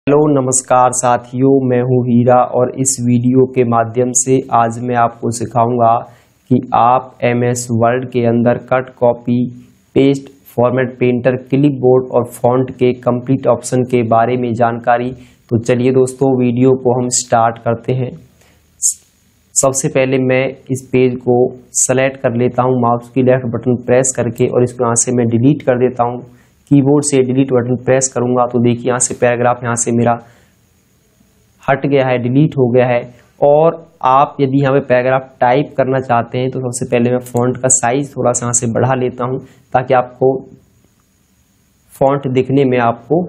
Hello नमस्कार साथियों, मैं हूं हीरा और इस वीडियो के माध्यम से आज मैं आपको सिखाऊंगा कि आप एमएस वर्ड के अंदर cut, copy, paste, format, painter, clipboard और फॉन्ट के कंप्लीट ऑप्शन के बारे में जानकारी। तो चलिए दोस्तों, वीडियो को हम स्टार्ट करते हैं। सबसे पहले मैं इस पेज को सेलेक्ट कर लेता हूं माउस की लेफ्ट बटन प्रेस करके और इसको यहाँ से मैं डिलीट कर देता हूं। कीबोर्ड से डिलीट बटन प्रेस करूंगा तो देखिए यहाँ से पैराग्राफ यहाँ से मेरा हट गया है, डिलीट हो गया है। और आप यदि यहाँ पे पैराग्राफ टाइप करना चाहते हैं तो सबसे पहले मैं फॉन्ट का साइज थोड़ा सा यहाँ से बढ़ा लेता हूँ ताकि आपको फॉन्ट दिखने में आपको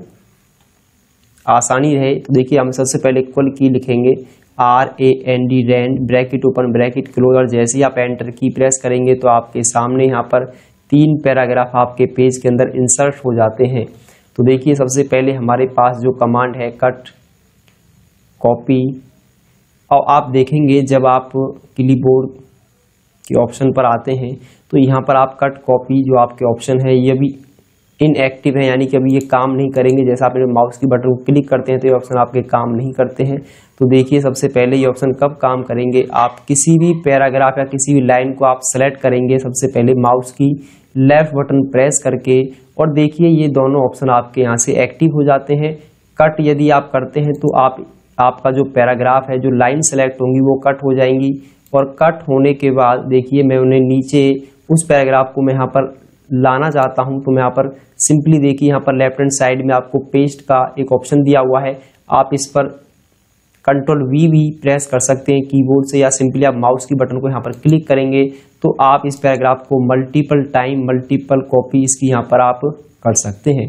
आसानी रहे। तो देखिए हम सबसे पहले इक्वल की लिखेंगे RAND rand, bracket open bracket close, और जैसे ही आप एंटर की प्रेस करेंगे तो आपके सामने यहाँ पर 3 पैराग्राफ आपके पेज के अंदर इंसर्ट हो जाते हैं। तो देखिए सबसे पहले हमारे पास जो कमांड है कट, कॉपी, और आप देखेंगे जब आप क्लिपबोर्ड के ऑप्शन पर आते हैं तो यहाँ पर आप कट, कॉपी जो आपके ऑप्शन है ये भी इनएक्टिव है, यानी कि अभी ये काम नहीं करेंगे। जैसा आप माउस की बटन को क्लिक करते हैं तो ये ऑप्शन आपके काम नहीं करते हैं। तो देखिए सबसे पहले ये ऑप्शन कब काम करेंगे, आप किसी भी पैराग्राफ या किसी भी लाइन को आप सेलेक्ट करेंगे सबसे पहले माउस की लेफ्ट बटन प्रेस करके, और देखिए ये दोनों ऑप्शन आपके यहाँ से एक्टिव हो जाते हैं। कट यदि आप करते हैं तो आपका जो पैराग्राफ है, जो लाइन सेलेक्ट होंगी वो कट हो जाएंगी, और कट होने के बाद देखिए मैं उन्हें नीचे उस पैराग्राफ को मैं यहाँ पर लाना चाहता हूं तो मैं यहाँ पर सिंपली देखिए यहाँ पर लेफ्ट हैंड साइड में आपको पेस्ट का एक ऑप्शन दिया हुआ है। आप इस पर Ctrl+V भी प्रेस कर सकते हैं कीबोर्ड से, या सिंपली आप माउस की बटन को यहाँ पर क्लिक करेंगे तो आप इस पैराग्राफ को मल्टीपल टाइम, मल्टीपल कॉपी इसकी यहाँ पर आप कर सकते हैं।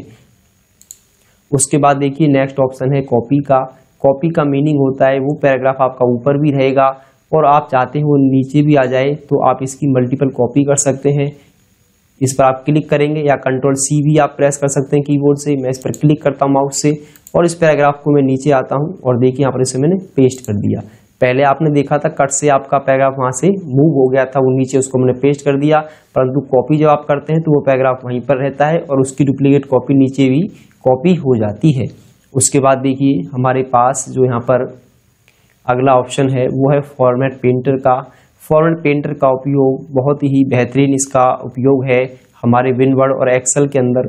उसके बाद देखिए नेक्स्ट ऑप्शन है कॉपी का। कॉपी का मीनिंग होता है वो पैराग्राफ आपका ऊपर भी रहेगा और आप चाहते हैं वो नीचे भी आ जाए तो आप इसकी मल्टीपल कॉपी कर सकते हैं। इस पर आप क्लिक करेंगे या Ctrl+C भी आप प्रेस कर सकते हैं कीबोर्ड से। मैं इस पर क्लिक करता हूं माउस से और इस पैराग्राफ को मैं नीचे आता हूं और देखिए यहाँ पर इसे मैंने पेस्ट कर दिया। पहले आपने देखा था कट से आपका पैराग्राफ वहां से मूव हो गया था, वो नीचे उसको मैंने पेस्ट कर दिया, परंतु कॉपी जब आप करते हैं तो वो पैराग्राफ वहीं पर रहता है और उसकी डुप्लीकेट कॉपी नीचे भी कॉपी हो जाती है। उसके बाद देखिए हमारे पास जो यहाँ पर अगला ऑप्शन है वो है फॉर्मेट पेंटर का। फॉर्मेट पेंटर का उपयोग बहुत ही बेहतरीन इसका उपयोग है हमारे विनवर्ड और एक्सेल के अंदर।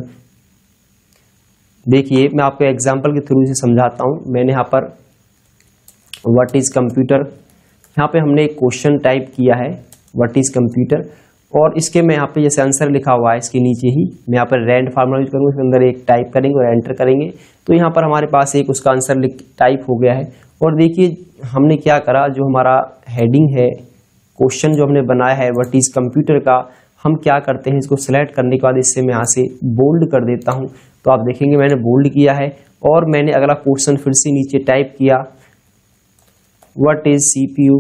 देखिए मैं आपको एग्जांपल के थ्रू से समझाता हूं। मैंने यहाँ पर व्हाट इज कंप्यूटर, यहाँ पे हमने एक क्वेश्चन टाइप किया है व्हाट इज कंप्यूटर, और इसके मैं यहाँ पे जैसे आंसर लिखा हुआ है इसके नीचे ही मैं यहाँ पर रैंड फार्मूला यूज करूँगा, इसके अंदर एक टाइप करेंगे और एंटर करेंगे तो यहाँ पर हमारे पास एक उसका आंसर टाइप हो गया है। और देखिए हमने क्या करा, जो हमारा हेडिंग है, क्वेश्चन जो हमने बनाया है व्हाट इज कंप्यूटर का, हम क्या करते हैं इसको सिलेक्ट करने के बाद इससे मैं यहाँ से बोल्ड कर देता हूँ। तो आप देखेंगे मैंने बोल्ड किया है और मैंने अगला क्वेश्चन फिर से नीचे टाइप किया what is CPU,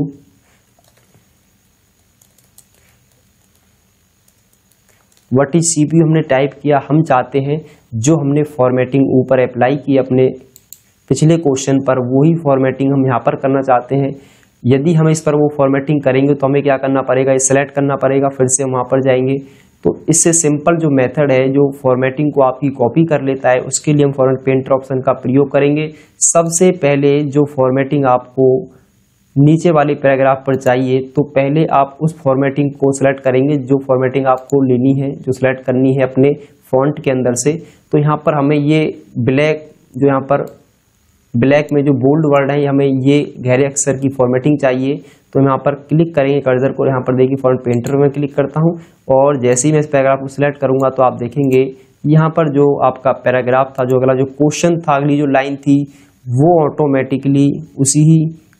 what is CPU हमने टाइप किया। हम चाहते हैं जो हमने फॉर्मेटिंग ऊपर अप्लाई की अपने पिछले क्वेश्चन पर वही फॉर्मेटिंग हम यहाँ पर करना चाहते हैं। यदि हम इस पर वो फॉर्मेटिंग करेंगे तो हमें क्या करना पड़ेगा, ये सेलेक्ट करना पड़ेगा, फिर से हम वहाँ पर जाएंगे। तो इससे सिंपल जो मेथड है जो फॉर्मेटिंग को आपकी कॉपी कर लेता है, उसके लिए हम फॉर्मेट पेंटर ऑप्शन का प्रयोग करेंगे। सबसे पहले जो फॉर्मेटिंग आपको नीचे वाले पैराग्राफ पर चाहिए तो पहले आप उस फॉर्मेटिंग को सिलेक्ट करेंगे जो फॉर्मेटिंग आपको लेनी है, जो सिलेक्ट करनी है अपने फॉन्ट के अंदर से। तो यहाँ पर हमें ये ब्लैक, जो यहाँ पर ब्लैक में जो बोल्ड वर्ड है, हमें ये गहरे अक्षर की फॉर्मेटिंग चाहिए। तो यहाँ पर क्लिक करेंगे कर्सर को, यहाँ पर देखिए फॉर्मेट पेंटर में क्लिक करता हूँ और जैसे ही मैं इस पैराग्राफ को सिलेक्ट करूंगा तो आप देखेंगे यहाँ पर जो आपका पैराग्राफ था, जो अगला जो क्वेश्चन था, अगली जो लाइन थी, वो ऑटोमेटिकली उसी ही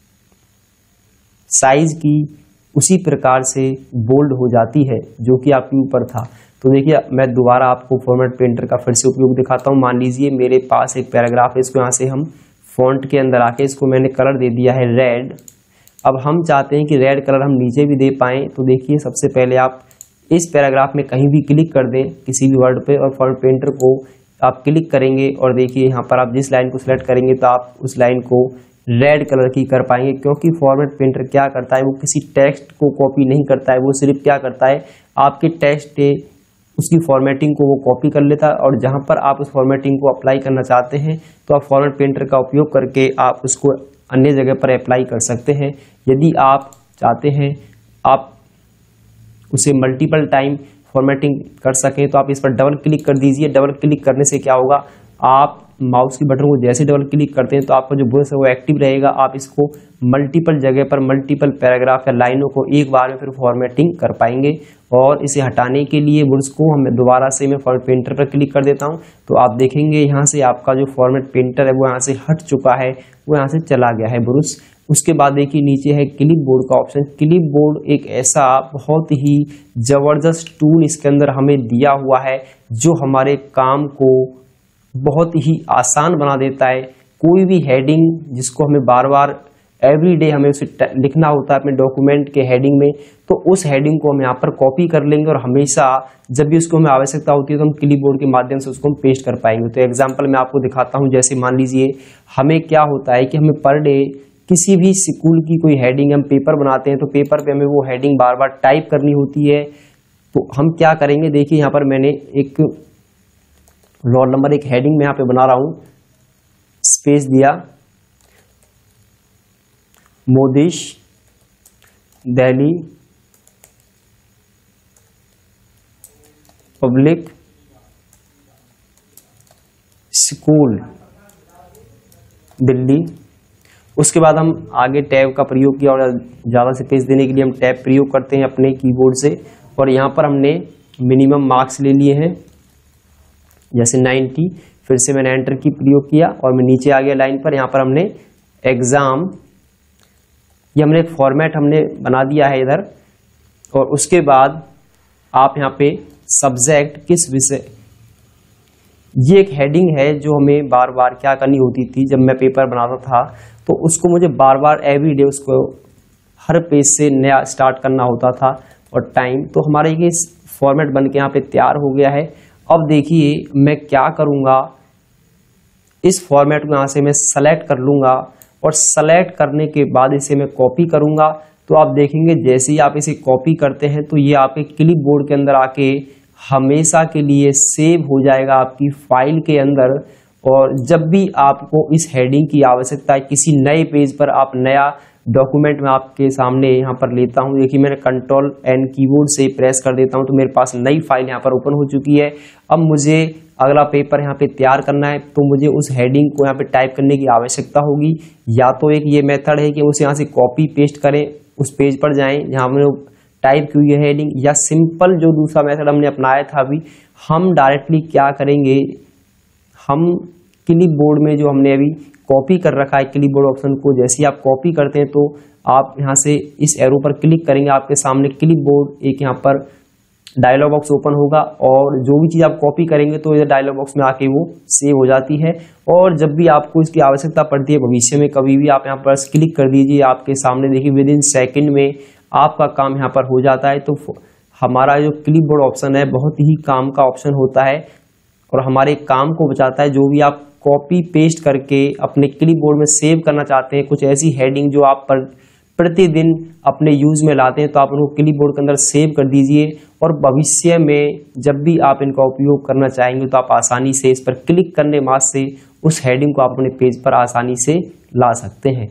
साइज की उसी प्रकार से बोल्ड हो जाती है जो कि आपके ऊपर था। तो देखिए मैं दोबारा आपको फॉर्मेट पेंटर का फिर से उपयोग दिखाता हूँ। मान लीजिए मेरे पास एक पैराग्राफ है, इसको यहाँ से हम फॉन्ट के अंदर आके इसको मैंने कलर दे दिया है रेड। अब हम चाहते हैं कि रेड कलर हम नीचे भी दे पाएं। तो देखिए सबसे पहले आप इस पैराग्राफ में कहीं भी क्लिक कर दें किसी भी वर्ड पे और फॉर्मेट पेंटर को आप क्लिक करेंगे और देखिए यहाँ पर आप जिस लाइन को सिलेक्ट करेंगे तो आप उस लाइन को रेड कलर की कर पाएंगे, क्योंकि फॉर्मेट पेंटर क्या करता है, वो किसी टेक्स्ट को कॉपी नहीं करता है, वो सिर्फ क्या करता है आपके टेक्स्ट उसकी फॉर्मेटिंग को वो कॉपी कर लेता है, और जहां पर आप उस फॉर्मेटिंग को अप्लाई करना चाहते हैं तो आप फॉर्मेट पेंटर का उपयोग करके आप उसको अन्य जगह पर अप्लाई कर सकते हैं। यदि आप चाहते हैं आप उसे मल्टीपल टाइम फॉर्मेटिंग कर सकें तो आप इस पर डबल क्लिक कर दीजिए। डबल क्लिक करने से क्या होगा, आप माउस की बटन को जैसे डबल क्लिक करते हैं तो आपका जो ब्रश है वो एक्टिव रहेगा। आप इसको मल्टीपल जगह पर मल्टीपल पैराग्राफ या लाइनों को एक बार में फिर फॉर्मेटिंग कर पाएंगे। और इसे हटाने के लिए ब्रश को हमें दोबारा से मैं फॉर्मेट पेंटर पर क्लिक कर देता हूं, तो आप देखेंगे यहाँ से आपका जो फॉर्मेट पेंटर है वो यहाँ से हट चुका है, वो यहाँ से चला गया है ब्रश। उसके बाद देखिए नीचे है क्लिप बोर्ड का ऑप्शन। क्लिप बोर्ड एक ऐसा बहुत ही जबरदस्त टूल इसके अंदर हमें दिया हुआ है जो हमारे काम को बहुत ही आसान बना देता है। कोई भी हेडिंग जिसको हमें बार बार एवरी डे हमें उसे लिखना होता है अपने डॉक्यूमेंट के हेडिंग में, तो उस हेडिंग को हम यहाँ पर कॉपी कर लेंगे और हमेशा जब भी उसको हमें आवश्यकता होती है तो हम क्लिप बोर्ड के माध्यम से उसको हम पेस्ट कर पाएंगे। तो एग्जाम्पल मैं आपको दिखाता हूँ। जैसे मान लीजिए हमें क्या होता है कि हमें पर डे किसी भी स्कूल की कोई हेडिंग हम पेपर बनाते हैं तो पेपर पे हमें वो हेडिंग बार बार टाइप करनी होती है। तो हम क्या करेंगे, देखिए यहाँ पर मैंने एक रोल नंबर एक हेडिंग में यहाँ पे बना रहा हूं, स्पेस दिया, मोदिश दिल्ली पब्लिक स्कूल दिल्ली। उसके बाद हम आगे टैब का प्रयोग किया और ज़्यादा स्पेस देने के लिए हम टैब प्रयोग करते हैं अपने कीबोर्ड से। और यहाँ पर हमने मिनिमम मार्क्स ले लिए हैं जैसे 90। फिर से मैंने एंटर की प्रयोग किया और मैं नीचे आ गया लाइन पर। यहाँ पर हमने एग्ज़ाम, ये हमने एक फॉर्मेट हमने बना दिया है इधर। और उसके बाद आप यहाँ पे सब्जेक्ट किस विषय, ये एक हेडिंग है जो हमें बार बार क्या करनी होती थी जब मैं पेपर बनाता था, तो उसको मुझे बार बार एवरी डे उसको हर पेज से नया स्टार्ट करना होता था और टाइम। तो हमारा ये फॉर्मेट बन के यहाँ पे तैयार हो गया है। अब देखिए मैं क्या करूँगा, इस फॉर्मेट को यहाँ से मैं सेलेक्ट कर लूँगा और सेलेक्ट करने के बाद इसे मैं कॉपी करूँगा। तो आप देखेंगे जैसे ही आप इसे कॉपी करते हैं तो ये आपके क्लिप बोर्ड के अंदर आके हमेशा के लिए सेव हो जाएगा आपकी फाइल के अंदर। और जब भी आपको इस हेडिंग की आवश्यकता है किसी नए पेज पर, आप नया डॉक्यूमेंट में आपके सामने यहाँ पर लेता हूँ, देखिए मैंने कंट्रोल एन कीबोर्ड से प्रेस कर देता हूँ तो मेरे पास नई फाइल यहाँ पर ओपन हो चुकी है। अब मुझे अगला पेपर यहाँ पे तैयार करना है तो मुझे उस हेडिंग को यहाँ पे टाइप करने की आवश्यकता होगी। या तो एक ये मेथड है कि उसे यहाँ से कॉपी पेस्ट करें, उस पेज पर जाएं जहाँ हमने टाइप की हुई है हेडिंग, या सिंपल जो दूसरा मेथड हमने अपनाया था अभी, हम डायरेक्टली क्या करेंगे, हम क्लिप बोर्ड में जो हमने अभी कॉपी कर रखा है क्लिप बोर्ड ऑप्शन को, जैसे ही आप कॉपी करते हैं तो आप यहाँ से इस एरो पर क्लिक करेंगे, आपके सामने क्लिप बोर्ड एक यहाँ पर डायलॉग बॉक्स ओपन होगा और जो भी चीज़ आप कॉपी करेंगे तो इधर डायलॉग बॉक्स में आके वो सेव हो जाती है। और जब भी आपको इसकी आवश्यकता पड़ती है भविष्य में कभी भी, आप यहाँ पर क्लिक कर दीजिए, आपके सामने देखिए विद इन सेकेंड में आपका काम यहाँ पर हो जाता है। तो हमारा जो क्लिप बोर्ड ऑप्शन है बहुत ही काम का ऑप्शन होता है और हमारे काम को बचाता है। जो भी आप कॉपी पेस्ट करके अपने क्लिप बोर्ड में सेव करना चाहते हैं, कुछ ऐसी हेडिंग जो आप प्रतिदिन अपने यूज में लाते हैं, तो आप उनको क्लिप बोर्ड के अंदर सेव कर दीजिए और भविष्य में जब भी आप इनका उपयोग करना चाहेंगे तो आप आसानी से इस पर क्लिक करने मात्र से उस हेडिंग को आप अपने पेज पर आसानी से ला सकते हैं।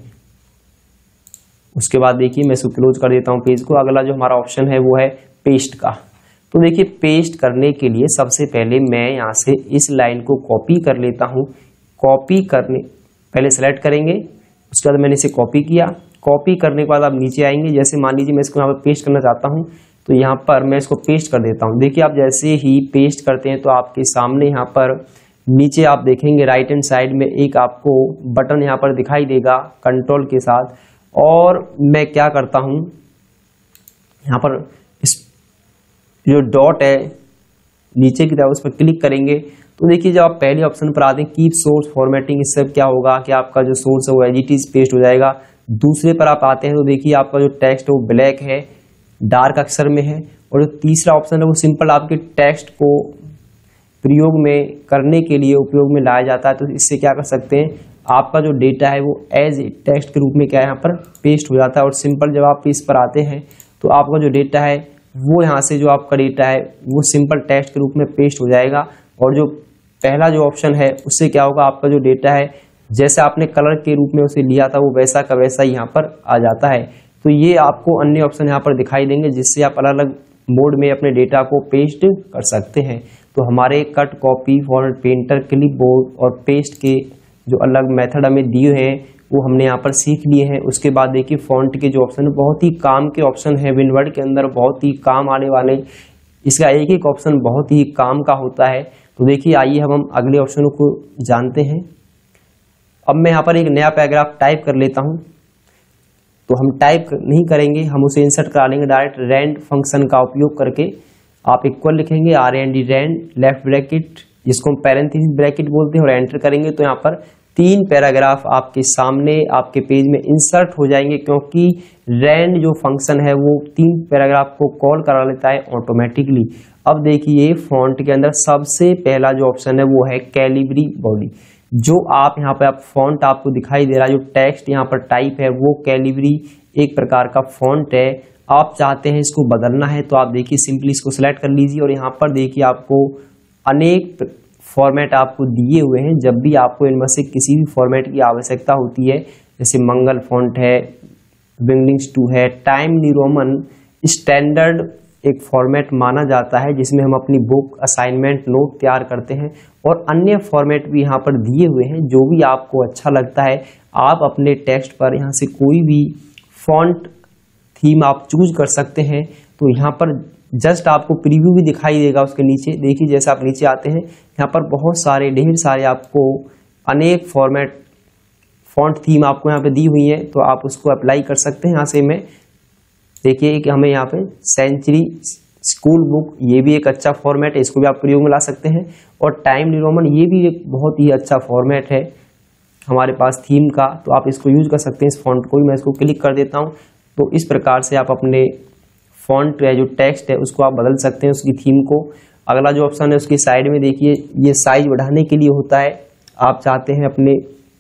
उसके बाद देखिए मैं इसको क्लोज कर देता हूं पेज को। अगला जो हमारा ऑप्शन है वो है पेस्ट का। तो देखिए पेस्ट करने के लिए सबसे पहले मैं यहाँ से इस लाइन को कॉपी कर लेता हूँ। कॉपी करने पहले सेलेक्ट करेंगे, उसके बाद मैंने इसे कॉपी किया। कॉपी करने के बाद आप नीचे आएंगे, जैसे मान लीजिए मैं इसको यहाँ पर पेस्ट करना चाहता हूँ तो यहाँ पर मैं इसको पेस्ट कर देता हूँ। देखिए आप जैसे ही पेस्ट करते हैं तो आपके सामने यहाँ पर नीचे आप देखेंगे राइट हैंड साइड में एक आपको बटन यहाँ पर दिखाई देगा कंट्रोल के साथ। और मैं क्या करता हूँ, यहाँ पर इस जो डॉट है नीचे की तरफ उस पर क्लिक करेंगे तो देखिए जब आप पहले ऑप्शन पर आते हैं कीप सोर्स फॉर्मेटिंग, इससे क्या होगा कि आपका जो सोर्स है वो एज इट इज पेस्ट हो जाएगा। दूसरे पर आप आते हैं तो देखिए आपका जो टेक्स्ट है वो ब्लैक है, डार्क अक्षर में है। और जो तीसरा ऑप्शन है वो सिंपल आपके टेक्स्ट को प्रयोग में करने के लिए उपयोग में लाया जाता है। तो इससे क्या कर सकते हैं, आपका जो डेटा है वो एज टेक्स्ट के रूप में क्या है यहाँ पर पेस्ट हो जाता है। और सिंपल जब आप इस पर आते हैं तो आपका जो डेटा है वो यहाँ से जो आपका डेटा है वो सिंपल टेक्स्ट के रूप में पेस्ट हो जाएगा। और जो पहला जो ऑप्शन है उससे क्या होगा, आपका जो डेटा है जैसे आपने कलर के रूप में उसे लिया था वो वैसा का वैसा यहाँ पर आ जाता है। तो ये आपको अन्य ऑप्शन यहाँ पर दिखाई देंगे जिससे आप अलग अलग मोड में अपने डेटा को पेस्ट कर सकते हैं। तो हमारे cut, copy, format, painter, clipboard और पेस्ट के जो अलग मेथड हमें दिए हैं वो हमने यहाँ पर सीख लिए हैं। उसके बाद देखिए फॉन्ट के जो ऑप्शन है बहुत ही काम के ऑप्शन है, विनवर्ड के अंदर बहुत ही काम आने वाले, इसका एक एक ऑप्शन बहुत ही काम का होता है। तो देखिए आइए हम अगले ऑप्शनों को जानते हैं। अब मैं यहाँ पर एक नया पैराग्राफ टाइप कर लेता हूँ। तो हम टाइप नहीं करेंगे, हम उसे इंसर्ट करा लेंगे डायरेक्ट रैंड फंक्शन का उपयोग करके। आप इक्वल लिखेंगे RAND रैंड, लेफ्ट ब्रैकेट जिसको हम पैरेंथेसिस ब्रैकेट बोलते हैं, और एंटर करेंगे तो यहाँ पर 3 पैराग्राफ आपके सामने आपके पेज में इंसर्ट हो जाएंगे, क्योंकि रैंड जो फंक्शन है वो 3 पैराग्राफ को कॉल करा लेता है ऑटोमेटिकली। अब देखिए फॉन्ट के अंदर सबसे पहला जो ऑप्शन है वो है कैलिबरी बॉडी। जो आप यहाँ पर फॉन्ट आपको दिखाई दे रहा है, जो टेक्स्ट यहाँ पर टाइप है वो कैलिबरी एक प्रकार का फॉन्ट है। आप चाहते हैं इसको बदलना है तो आप देखिए सिंपली इसको सिलेक्ट कर लीजिए, और यहाँ पर देखिए आपको अनेक फॉर्मेट आपको दिए हुए हैं। जब भी आपको इनमें से किसी भी फॉर्मेट की आवश्यकता होती है, जैसे मंगल फॉन्ट है, विंगलिंग्स 2 है, टाइम न्यू रोमन स्टैंडर्ड एक फॉर्मेट माना जाता है जिसमें हम अपनी बुक, असाइनमेंट, नोट तैयार करते हैं, और अन्य फॉर्मेट भी यहाँ पर दिए हुए हैं। जो भी आपको अच्छा लगता है आप अपने टेक्स्ट पर यहाँ से कोई भी फॉन्ट थीम आप चूज कर सकते हैं। तो यहाँ पर जस्ट आपको प्रीव्यू भी दिखाई देगा उसके नीचे। देखिए जैसे आप नीचे आते हैं यहाँ पर बहुत सारे ढेर सारे आपको अनेक फॉर्मेट फॉन्ट थीम आपको यहाँ पे दी हुई है, तो आप उसको अप्लाई कर सकते हैं। यहाँ से मैं देखिए कि हमें यहाँ पे सेंचुरी स्कूल बुक, ये भी एक अच्छा फॉर्मेट है, इसको भी आप प्रयोग में ला सकते हैं। और टाइम न्यू रोमन ये भी एक बहुत ही अच्छा फॉर्मेट है हमारे पास थीम का, तो आप इसको यूज कर सकते हैं इस फॉन्ट को भी। मैं इसको क्लिक कर देता हूँ, तो इस प्रकार से आप अपने फॉन्ट है जो टेक्स्ट है उसको आप बदल सकते हैं, उसकी थीम को। अगला जो ऑप्शन है उसकी साइड में देखिए ये साइज बढ़ाने के लिए होता है। आप चाहते हैं अपने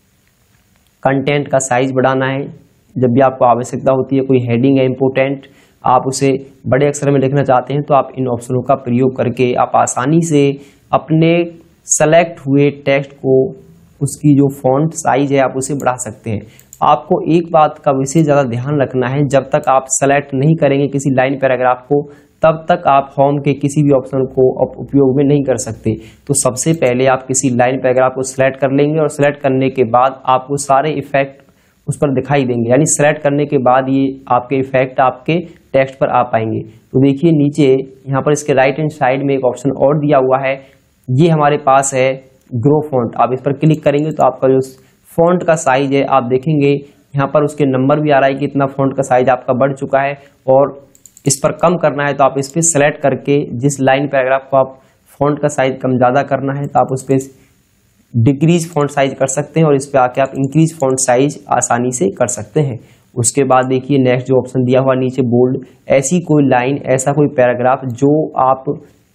कंटेंट का साइज बढ़ाना है, जब भी आपको आवश्यकता होती है, कोई हेडिंग है इंपोर्टेंट, आप उसे बड़े अक्षर में लिखना चाहते हैं, तो आप इन ऑप्शनों का प्रयोग करके आप आसानी से अपने सेलेक्ट हुए टेक्स्ट को, उसकी जो फॉन्ट साइज है आप उसे बढ़ा सकते हैं। आपको एक बात का विशेष ज़्यादा ध्यान रखना है, जब तक आप सेलेक्ट नहीं करेंगे किसी लाइन पैराग्राफ को तब तक आप होम के किसी भी ऑप्शन को उपयोग में नहीं कर सकते। तो सबसे पहले आप किसी लाइन पैराग्राफ को सिलेक्ट कर लेंगे, और सिलेक्ट करने के बाद आपको सारे इफेक्ट उस पर दिखाई देंगे, यानी सेलेक्ट करने के बाद ये आपके इफेक्ट आपके टेक्स्ट पर आ पाएंगे। तो देखिए नीचे यहाँ पर इसके राइट हैंड साइड में एक ऑप्शन और दिया हुआ है, ये हमारे पास है ग्रो फॉन्ट। आप इस पर क्लिक करेंगे तो आपका जो फॉन्ट का साइज है आप देखेंगे यहाँ पर उसके नंबर भी आ रहा है कि इतना फॉन्ट का साइज आपका बढ़ चुका है, और इस पर कम करना है तो आप इस पर सेलेक्ट करके जिस लाइन पैराग्राफ को आप फॉन्ट का साइज कम ज़्यादा करना है तो आप उस पर डिक्रीज फॉन्ट साइज कर सकते हैं, और इस पर आके आप इंक्रीज फॉन्ट साइज आसानी से कर सकते हैं। उसके बाद देखिए नेक्स्ट जो ऑप्शन दिया हुआ नीचे बोल्ड, ऐसी कोई लाइन, ऐसा कोई पैराग्राफ जो आप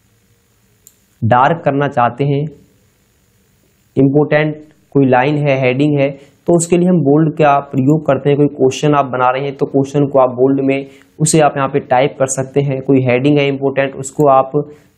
डार्क करना चाहते हैं, इंपोर्टेंट कोई लाइन है, हेडिंग है, तो उसके लिए हम बोल्ड का प्रयोग करते हैं। कोई क्वेश्चन आप बना रहे हैं तो क्वेश्चन को आप बोल्ड में उसे आप यहाँ पे टाइप कर सकते हैं। कोई हेडिंग है इंपोर्टेंट, उसको आप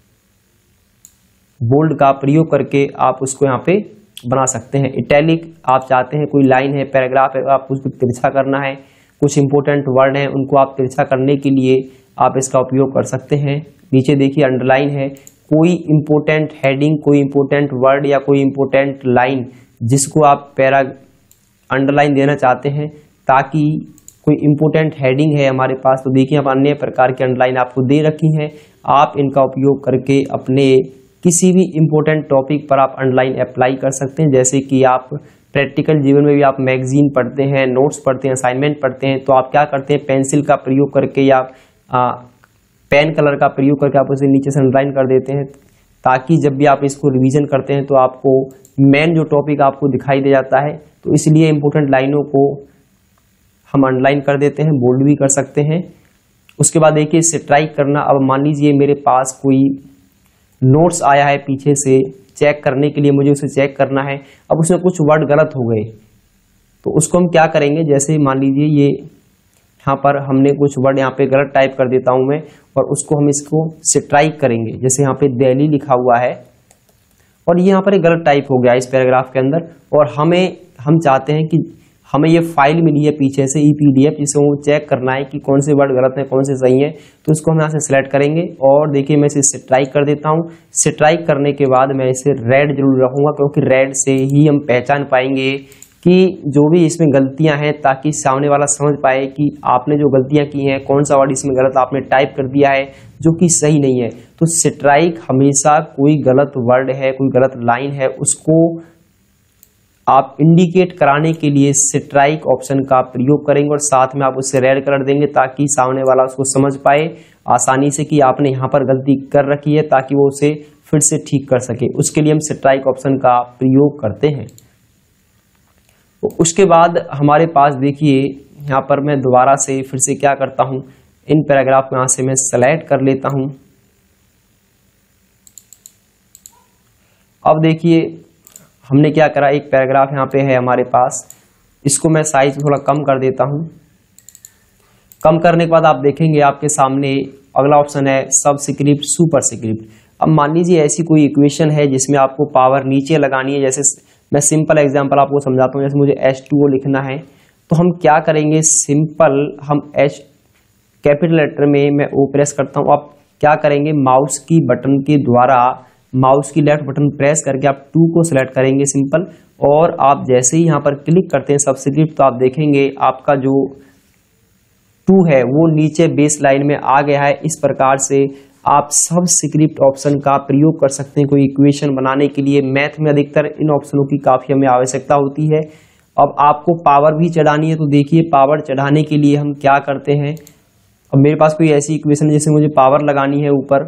बोल्ड का प्रयोग करके आप उसको यहाँ पे बना सकते हैं। इटैलिक आप चाहते हैं कोई लाइन है, पैराग्राफ है, आप उसको तिरछा करना है, कुछ इंपोर्टेंट वर्ड हैं उनको आप तिरछा करने के लिए आप इसका उपयोग कर सकते हैं। नीचे देखिए अंडरलाइन है, कोई इंपोर्टेंट हेडिंग, कोई इंपोर्टेंट वर्ड या कोई इंपोर्टेंट लाइन जिसको आप अंडरलाइन देना चाहते हैं, ताकि कोई इंपोर्टेंट हेडिंग है हमारे पास, तो देखिए आप अन्य प्रकार की अंडरलाइन आपको दे रखी हैं। आप इनका उपयोग करके अपने किसी भी इंपोर्टेंट टॉपिक पर आप अंडरलाइन अप्लाई कर सकते हैं। जैसे कि आप प्रैक्टिकल जीवन में भी आप मैगजीन पढ़ते हैं, नोट्स पढ़ते हैं, असाइनमेंट पढ़ते हैं, तो आप क्या करते हैं, पेंसिल का प्रयोग करके या पेन कलर का प्रयोग करके आप उसे नीचे से अंडरलाइन कर देते हैं, ताकि जब भी आप इसको रिवीजन करते हैं तो आपको मेन जो टॉपिक आपको दिखाई दे जाता है। तो इसलिए इंपोर्टेंट लाइनों को हम अंडरलाइन कर देते हैं, बोल्ड भी कर सकते हैं। उसके बाद देखिए स्ट्राइक करना। अब मान लीजिए मेरे पास कोई नोट्स आया है पीछे से, चेक करने के लिए मुझे उसे चेक करना है, अब उसमें कुछ वर्ड गलत हो गए, तो उसको हम क्या करेंगे, जैसे मान लीजिए ये यहाँ पर हमने कुछ वर्ड यहाँ पे गलत टाइप कर देता हूं मैं, और उसको हम इसको स्ट्राइक करेंगे। जैसे यहाँ पे दिल्ली लिखा हुआ है और ये यहाँ पर एक गलत टाइप हो गया इस पैराग्राफ के अंदर, और हम चाहते हैं कि हमें ये फाइल मिली है पीछे से EPDF, जिसे वो चेक करना है कि कौन से वर्ड गलत है कौन से सही है। तो इसको हम यहाँ से सिलेक्ट करेंगे और देखिए मैं इसे स्ट्राइक कर देता हूँ। स्ट्राइक करने के बाद मैं इसे रेड जरूर रखूंगा, क्योंकि रेड से ही हम पहचान पाएंगे कि जो भी इसमें गलतियां हैं, ताकि सामने वाला समझ पाए कि आपने जो गलतियां की हैं, कौन सा वर्ड इसमें गलत आपने टाइप कर दिया है जो कि सही नहीं है। तो स्ट्राइक हमेशा कोई गलत वर्ड है, कोई गलत लाइन है, उसको आप इंडिकेट कराने के लिए स्ट्राइक ऑप्शन का प्रयोग करेंगे और साथ में आप उससे रेड कलर देंगे, ताकि सामने वाला उसको समझ पाए आसानी से कि आपने यहाँ पर गलती कर रखी है, ताकि वो उसे फिर से ठीक कर सके। उसके लिए हम स्ट्राइक ऑप्शन का प्रयोग करते हैं। तो उसके बाद हमारे पास देखिए यहाँ पर मैं दोबारा से फिर से क्या करता हूँ, इन पैराग्राफ में यहाँ से मैं सेलेक्ट कर लेता हूँ। अब देखिए हमने क्या करा, एक पैराग्राफ यहाँ पे है हमारे पास, इसको मैं साइज थोड़ा कम कर देता हूँ। कम करने के बाद आप देखेंगे आपके सामने अगला ऑप्शन है सबस्क्रिप्ट सुपरस्क्रिप्ट। अब मान लीजिए ऐसी कोई इक्वेशन है जिसमें आपको पावर नीचे लगानी है। जैसे मैं सिंपल एग्जांपल आपको समझाता हूँ, जैसे मुझे H2O लिखना है, तो हम क्या करेंगे, सिंपल हम H कैपिटल लेटर में मैं O प्रेस करता हूँ। आप क्या करेंगे, माउस की बटन के द्वारा माउस की लेफ्ट बटन प्रेस करके आप 2 को सिलेक्ट करेंगे सिंपल, और आप जैसे ही यहाँ पर क्लिक करते हैं सबस्क्रिप्ट, तो आप देखेंगे आपका जो 2 है वो नीचे बेस लाइन में आ गया है। इस प्रकार से आप सबस्क्रिप्ट ऑप्शन का प्रयोग कर सकते हैं कोई इक्वेशन बनाने के लिए। मैथ में अधिकतर इन ऑप्शनों की काफी हमें आवश्यकता होती है। अब आपको पावर भी चढ़ानी है, तो देखिए पावर चढ़ाने के लिए हम क्या करते हैं। अब मेरे पास कोई ऐसी इक्वेशन है जिसे मुझे पावर लगानी है ऊपर,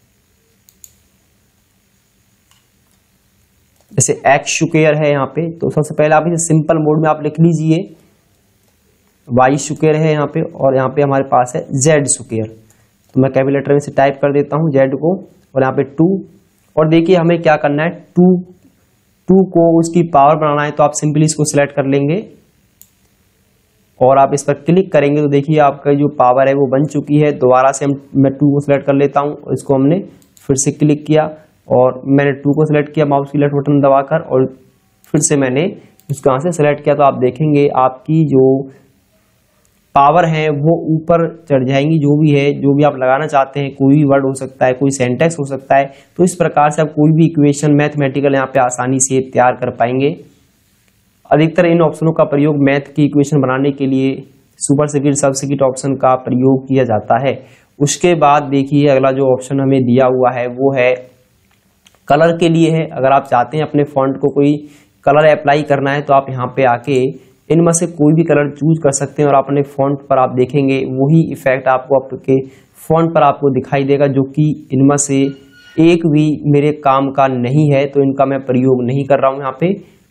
जैसे x स्क्वायर है यहाँ पे, तो सबसे पहले आप इसे सिंपल मोड में आप लिख लीजिए, y स्क्वायर है यहाँ पे, और यहाँ पे हमारे पास है z स्क्वायर। तो मैं कैलकुलेटर में से टाइप कर देता हूँ z को, और यहाँ पे 2, और देखिए हमें क्या करना है, 2 को उसकी पावर बनाना है। तो आप सिंपली इसको सिलेक्ट कर लेंगे और आप इस पर क्लिक करेंगे, तो देखिए आपका जो पावर है वो बन चुकी है। दोबारा से मैं 2 को सिलेक्ट कर लेता हूँ, और इसको हमने फिर से क्लिक किया और मैंने 2 को सिलेक्ट किया माउस की लेफ्ट बटन दबाकर, और फिर से मैंने इसको यहाँ से सिलेक्ट किया। तो आप देखेंगे आपकी जो पावर है वो ऊपर चढ़ जाएंगी, जो भी आप लगाना चाहते हैं, कोई भी वर्ड हो सकता है, कोई सेंटेंस हो सकता है। तो इस प्रकार से आप कोई भी इक्वेशन मैथमेटिकल यहाँ पे आसानी से तैयार कर पाएंगे। अधिकतर इन ऑप्शनों का प्रयोग मैथ की इक्वेशन बनाने के लिए सुपरस्क्रिप्ट सबस्क्रिप्ट ऑप्शन का प्रयोग किया जाता है। उसके बाद देखिए अगला जो ऑप्शन हमें दिया हुआ है वो है कलर के लिए है। अगर आप चाहते हैं अपने फॉन्ट को कोई कलर अप्लाई करना है, तो आप यहाँ पे आके इनमें से कोई भी कलर चूज कर सकते हैं, और अपने फॉन्ट पर आप देखेंगे वही इफेक्ट आपको आपके फॉन्ट पर आपको दिखाई देगा, जो कि इनमें से एक भी मेरे काम का नहीं है, तो इनका मैं प्रयोग नहीं कर रहा हूं यहाँ पे।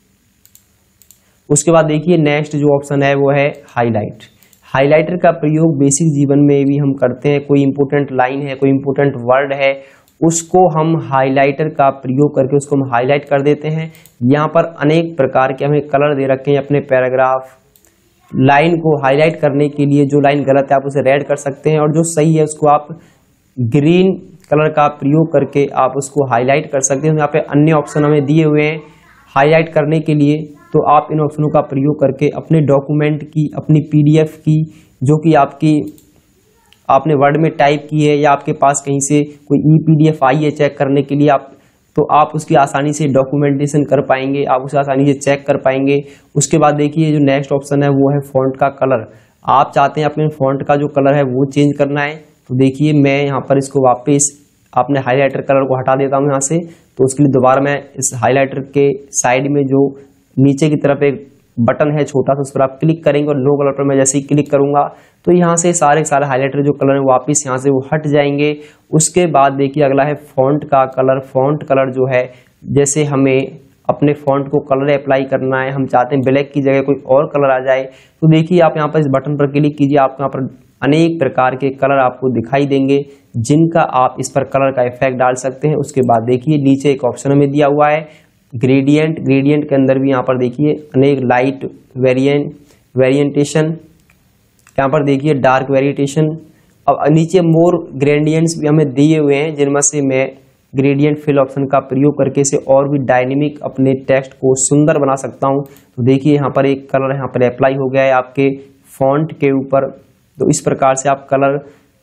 उसके बाद देखिए नेक्स्ट जो ऑप्शन है वो है हाईलाइट। हाईलाइटर का प्रयोग बेसिक जीवन में भी हम करते हैं। कोई इंपोर्टेंट लाइन है, कोई इंपोर्टेंट वर्ड है, उसको हम हाइलाइटर का प्रयोग करके उसको हम हाईलाइट कर देते हैं। यहाँ पर अनेक प्रकार के हमें कलर दे रखे हैं अपने पैराग्राफ लाइन को हाईलाइट करने के लिए। जो लाइन गलत है आप उसे रेड कर सकते हैं, और जो सही है उसको आप ग्रीन कलर का प्रयोग करके आप उसको हाईलाइट कर सकते हैं। यहाँ पे अन्य ऑप्शन हमें दिए हुए हैं हाईलाइट करने के लिए, तो आप इन ऑप्शनों का प्रयोग करके अपने डॉक्यूमेंट की, अपनी PDF की, जो कि आपने वर्ड में टाइप की है या आपके पास कहीं से कोई EPDF आई है चेक करने के लिए, आप उसकी आसानी से डॉक्यूमेंटेशन कर पाएंगे, आप उसे आसानी से चेक कर पाएंगे। उसके बाद देखिए जो नेक्स्ट ऑप्शन है वो है फॉन्ट का कलर। आप चाहते हैं अपने फॉन्ट का जो कलर है वो चेंज करना है, तो देखिए मैं यहाँ पर इसको वापस अपने हाईलाइटर कलर को हटा देता हूँ यहाँ से। तो उसके लिए दोबारा मैं इस हाईलाइटर के साइड में जो नीचे की तरफ एक बटन है छोटा सा, उस पर आप क्लिक करेंगे, और लो कलर पर मैं जैसे ही क्लिक करूंगा तो यहाँ से सारे हाईलाइटर जो कलर है वापस यहाँ से वो हट जाएंगे। उसके बाद देखिए अगला है फॉन्ट का कलर। फॉन्ट कलर जो है, जैसे हमें अपने फॉन्ट को कलर अप्लाई करना है, हम चाहते हैं ब्लैक की जगह कोई और कलर आ जाए, तो देखिए आप यहाँ पर इस बटन पर क्लिक कीजिए, आपको यहाँ पर अनेक प्रकार के कलर आपको दिखाई देंगे, जिनका आप इस पर कलर का इफेक्ट डाल सकते हैं। उसके बाद देखिए नीचे एक ऑप्शन हमें दिया हुआ है ग्रेडियंट। ग्रेडियंट के अंदर भी यहाँ पर देखिए अनेक लाइट वेरिएंटेशन यहाँ पर देखिए डार्क वेरिएशन। अब नीचे मोर ग्रेडियंट्स भी हमें दिए हुए हैं, जिनमें से मैं ग्रेडियंट फिल ऑप्शन का प्रयोग करके इसे और भी डायनेमिक अपने टेक्स्ट को सुंदर बना सकता हूं। तो देखिए यहाँ पर एक कलर यहाँ पर अप्लाई हो गया है आपके फॉन्ट के ऊपर। तो इस प्रकार से आप कलर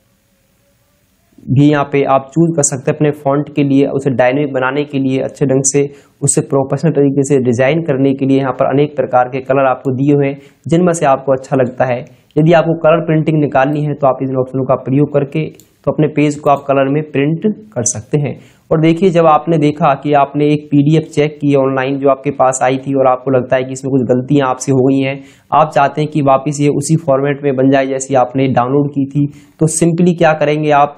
भी यहाँ पे आप चूज कर सकते हैं अपने फॉन्ट के लिए, उसे डायनेमिक बनाने के लिए, अच्छे ढंग से उसे प्रोफेशनल तरीके से डिजाइन करने के लिए यहाँ पर अनेक प्रकार के कलर आपको दिए हुए हैं, जिनमें से आपको अच्छा लगता है। यदि आपको कलर प्रिंटिंग निकालनी है तो आप इन ऑप्शनों का प्रयोग करके तो अपने पेज को आप कलर में प्रिंट कर सकते हैं। और देखिए जब आपने देखा कि आपने एक पीडीएफ चेक की ऑनलाइन जो आपके पास आई थी और आपको लगता है कि इसमें कुछ गलतियां आपसे हो गई हैं, आप चाहते हैं कि वापस ये उसी फॉर्मेट में बन जाए जैसी आपने डाउनलोड की थी, तो सिंपली क्या करेंगे, आप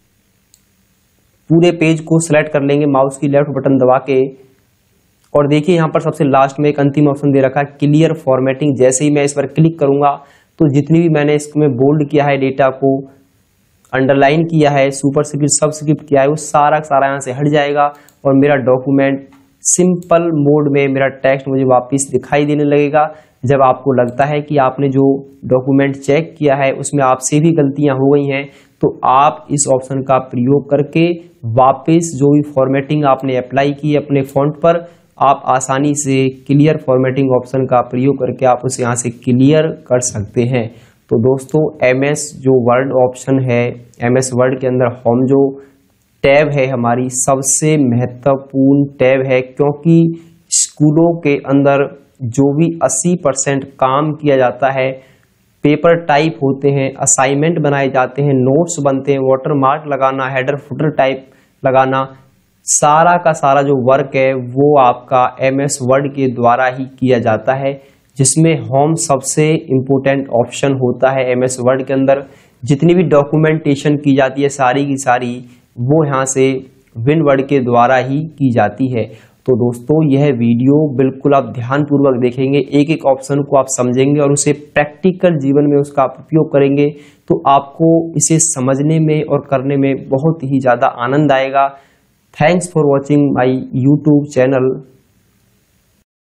पूरे पेज को सिलेक्ट कर लेंगे माउस की लेफ्ट बटन दबा के। और देखिए यहाँ पर सबसे लास्ट में एक अंतिम ऑप्शन दे रखा है क्लियर फॉर्मेटिंग। जैसे ही मैं इस पर क्लिक करूंगा तो जितनी भी मैंने इसमें बोल्ड किया है, डेटा को अंडरलाइन किया है, सुपरस्क्रिप्ट सबस्क्रिप्ट किया है, वो सारा सारा यहाँ से हट जाएगा और मेरा डॉक्यूमेंट सिंपल मोड में मेरा टेक्स्ट मुझे वापस दिखाई देने लगेगा। जब आपको लगता है कि आपने जो डॉक्यूमेंट चेक किया है उसमें आपसे भी गलतियां हो गई हैं, तो आप इस ऑप्शन का प्रयोग करके वापस जो भी फॉर्मेटिंग आपने अप्लाई की है अपने फॉन्ट पर, आप आसानी से क्लियर फॉर्मेटिंग ऑप्शन का प्रयोग करके आप उसे यहाँ से क्लियर कर सकते हैं। तो दोस्तों MS जो वर्ड ऑप्शन है, MS वर्ड के अंदर होम जो टैब है हमारी सबसे महत्वपूर्ण टैब है, क्योंकि स्कूलों के अंदर जो भी 80% काम किया जाता है, पेपर टाइप होते हैं, असाइनमेंट बनाए जाते हैं, नोट्स बनते हैं, वाटरमार्क लगाना, हेडर फुटर टाइप लगाना, सारा का सारा जो वर्क है वो आपका MS वर्ड के द्वारा ही किया जाता है, जिसमें होम सबसे इम्पोर्टेंट ऑप्शन होता है। MS वर्ड के अंदर जितनी भी डॉक्यूमेंटेशन की जाती है सारी की सारी वो यहाँ से विन वर्ड के द्वारा ही की जाती है। तो दोस्तों यह वीडियो बिल्कुल आप ध्यानपूर्वक देखेंगे, एक एक ऑप्शन को आप समझेंगे और उसे प्रैक्टिकल जीवन में उसका आप उपयोग करेंगे तो आपको इसे समझने में और करने में बहुत ही ज़्यादा आनंद आएगा। Thanks for watching my YouTube channel.